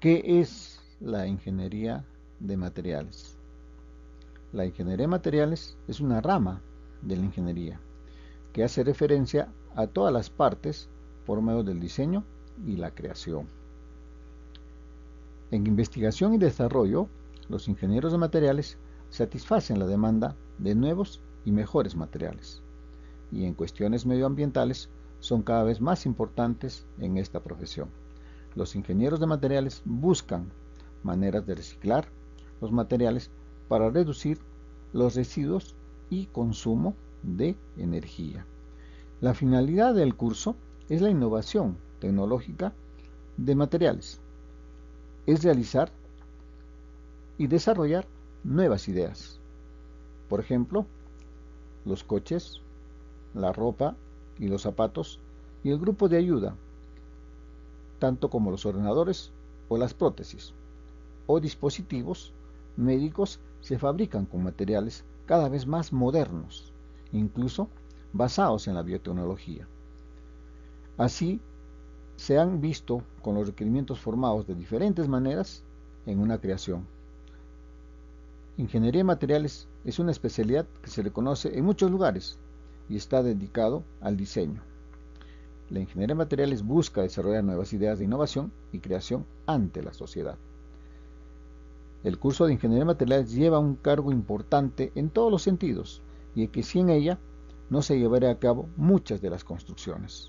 ¿Qué es la ingeniería de materiales? La ingeniería de materiales es una rama de la ingeniería que hace referencia a todas las partes por medio del diseño y la creación. En investigación y desarrollo, los ingenieros de materiales satisfacen la demanda de nuevos y mejores materiales, y en cuestiones medioambientales son cada vez más importantes en esta profesión. Los ingenieros de materiales buscan maneras de reciclar los materiales para reducir los residuos y consumo de energía. La finalidad del curso es la innovación tecnológica de materiales, es realizar y desarrollar nuevas ideas. Por ejemplo, los coches, la ropa y los zapatos y el grupo de ayuda, tanto como los ordenadores o las prótesis o dispositivos médicos se fabrican con materiales cada vez más modernos, incluso basados en la biotecnología. Así, se han visto con los requerimientos formados de diferentes maneras en una creación. Ingeniería de materiales es una especialidad que se reconoce en muchos lugares y está dedicado al diseño. La ingeniería de materiales busca desarrollar nuevas ideas de innovación y creación ante la sociedad. El curso de ingeniería de materiales lleva un cargo importante en todos los sentidos y que sin ella no se llevaría a cabo muchas de las construcciones.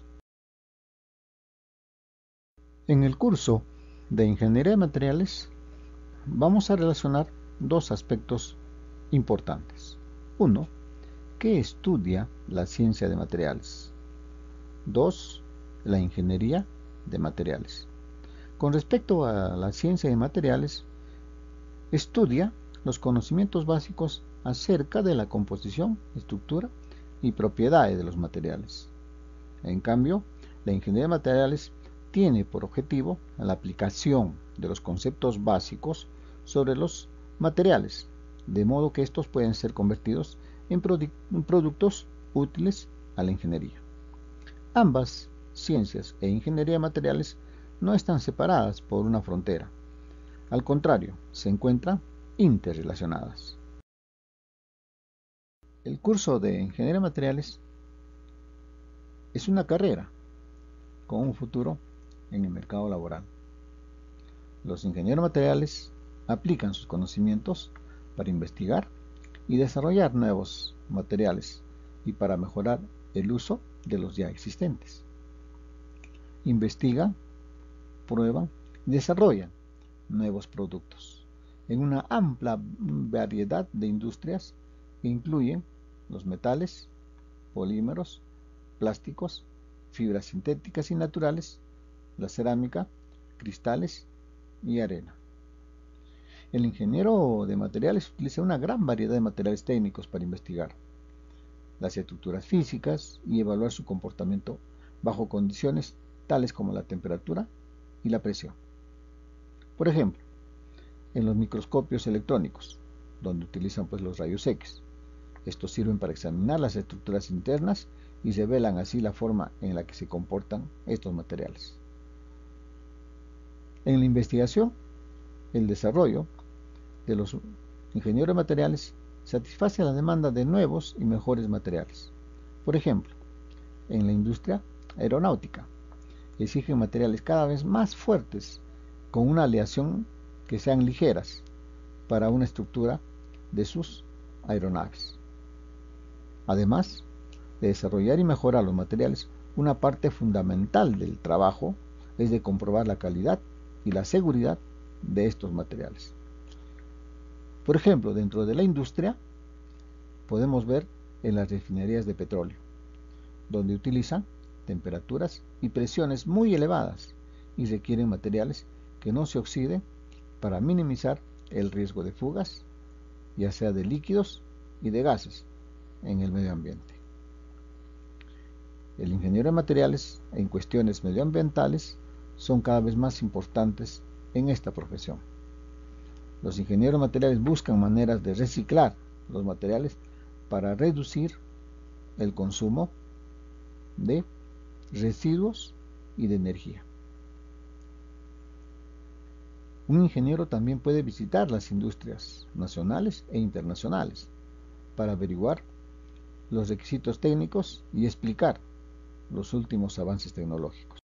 En el curso de ingeniería de materiales vamos a relacionar dos aspectos importantes. Uno, ¿qué estudia la ciencia de materiales? Dos, la ingeniería de materiales. Con respecto a la ciencia de materiales, estudia los conocimientos básicos acerca de la composición, estructura y propiedades de los materiales. En cambio, la ingeniería de materiales tiene por objetivo la aplicación de los conceptos básicos sobre los materiales, de modo que estos pueden ser convertidos en productos útiles a la ingeniería. Ambas ciencias e ingeniería de materiales no están separadas por una frontera. Al contrario, se encuentran interrelacionadas. El curso de ingeniería de materiales es una carrera con un futuro en el mercado laboral. Los ingenieros materiales aplican sus conocimientos para investigar y desarrollar nuevos materiales y para mejorar el uso de los ya existentes. Investigan, prueban y desarrollan nuevos productos en una amplia variedad de industrias que incluyen los metales, polímeros, plásticos, fibras sintéticas y naturales, la cerámica, cristales y arena. El ingeniero de materiales utiliza una gran variedad de materiales técnicos para investigar las estructuras físicas y evaluar su comportamiento bajo condiciones tales como la temperatura y la presión. Por ejemplo, en los microscopios electrónicos, donde utilizan los rayos X. Estos sirven para examinar las estructuras internas y revelan así la forma en la que se comportan estos materiales. En la investigación, el desarrollo de los ingenieros de materiales satisface la demanda de nuevos y mejores materiales. Por ejemplo, en la industria aeronáutica, exigen materiales cada vez más fuertes con una aleación que sean ligeras para una estructura de sus aeronaves. Además de desarrollar y mejorar los materiales, una parte fundamental del trabajo es de comprobar la calidad y la seguridad de estos materiales. Por ejemplo, dentro de la industria podemos ver en las refinerías de petróleo, donde utilizan temperaturas y presiones muy elevadas y requieren materiales que no se oxiden para minimizar el riesgo de fugas, ya sea de líquidos y de gases, en el medio ambiente. El ingeniero de materiales en cuestiones medioambientales son cada vez más importantes en esta profesión. Los ingenieros de materiales buscan maneras de reciclar los materiales para reducir el consumo de residuos y de energía. Un ingeniero también puede visitar las industrias nacionales e internacionales para averiguar los requisitos técnicos y explicar los últimos avances tecnológicos.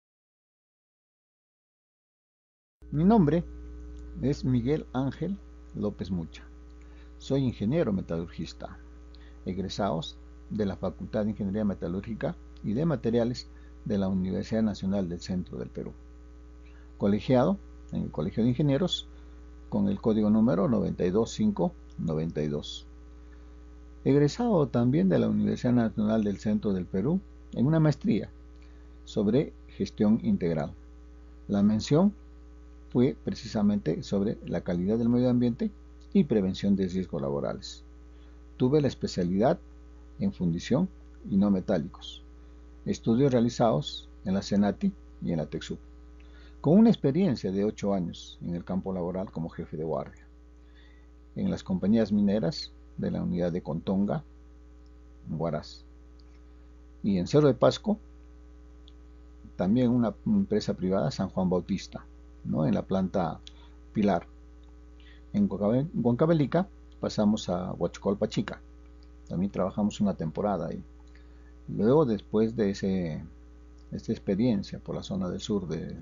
Mi nombre es Miguel Ángel López Mucha. Soy ingeniero metalurgista, egresados de la Facultad de Ingeniería Metalúrgica y de Materiales de la Universidad Nacional del Centro del Perú. Colegiado en el Colegio de Ingenieros con el código número 92592. Egresado también de la Universidad Nacional del Centro del Perú en una maestría sobre gestión integral. La mención fue precisamente sobre la calidad del medio ambiente y prevención de riesgos laborales. Tuve la especialidad en fundición y no metálicos, estudios realizados en la CENATI y en la TECSUP, con una experiencia de 8 años en el campo laboral como jefe de guardia, en las compañías mineras de la unidad de Contonga, en Huaraz, y en Cerro de Pasco, también una empresa privada, San Juan Bautista, ¿no? En la planta Pilar. En Huancavelica pasamos a Huachicol Chica, también trabajamos una temporada ahí. Luego, después de esta experiencia por la zona del sur de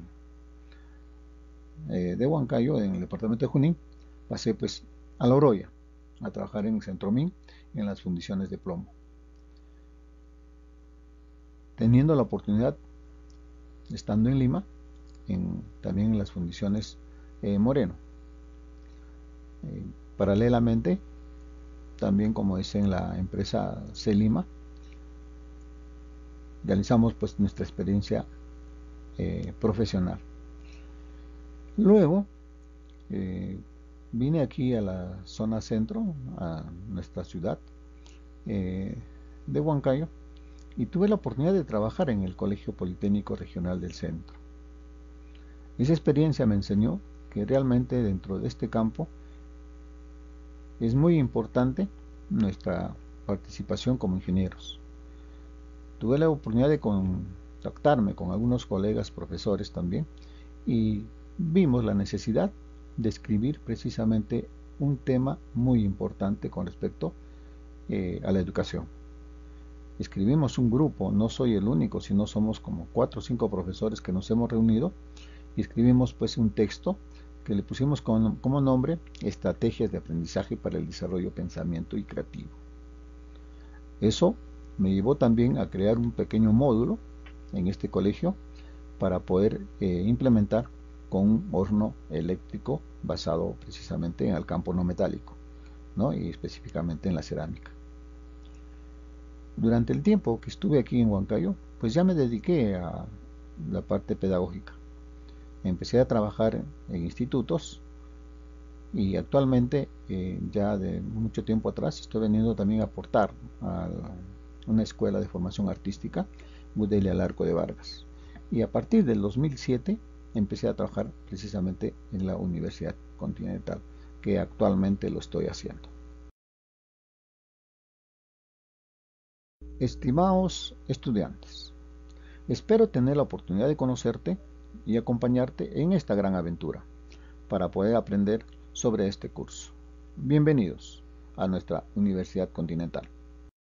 Huancayo, en el departamento de Junín, pasé pues a La Oroya a trabajar en Centromín en las fundiciones de plomo, teniendo la oportunidad, estando en Lima, también en las fundiciones Moreno. Paralelamente, también como es en la empresa Celima, realizamos pues nuestra experiencia profesional. Luego vine aquí a la zona centro, a nuestra ciudad de Huancayo, y tuve la oportunidad de trabajar en el Colegio Politécnico Regional del Centro. Esa experiencia me enseñó que realmente dentro de este campo es muy importante nuestra participación como ingenieros. Tuve la oportunidad de contactarme con algunos colegas profesores también y vimos la necesidad de escribir precisamente un tema muy importante con respecto a la educación. Escribimos un grupo, no soy el único, sino somos como 4 o 5 profesores que nos hemos reunido y escribimos pues un texto que le pusimos como nombre Estrategias de aprendizaje para el desarrollo, pensamiento y creativo. Eso me llevó también a crear un pequeño módulo en este colegio para poder implementar con un horno eléctrico basado precisamente en el campo no metálico, ¿no? Y específicamente en la cerámica. Durante el tiempo que estuve aquí en Huancayo, pues ya me dediqué a la parte pedagógica. Empecé a trabajar en institutos y actualmente, ya de mucho tiempo atrás, estoy veniendo también a aportar a una escuela de formación artística, Budelia Larco de Vargas. Y a partir del 2007 empecé a trabajar precisamente en la Universidad Continental, que actualmente lo estoy haciendo. Estimados estudiantes, espero tener la oportunidad de conocerte y acompañarte en esta gran aventura para poder aprender sobre este curso. Bienvenidos a nuestra Universidad Continental.